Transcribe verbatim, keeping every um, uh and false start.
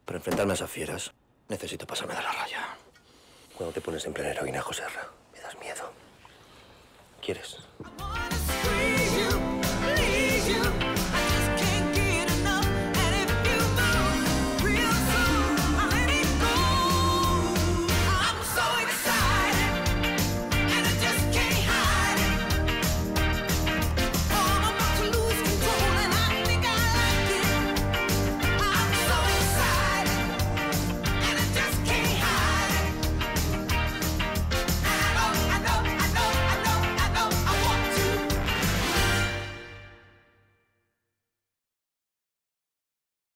Para enfrentarme a esas fieras, necesito pasarme de la raya. Cuando te pones en plan heroína, Joserra, me das miedo. ¿Quieres?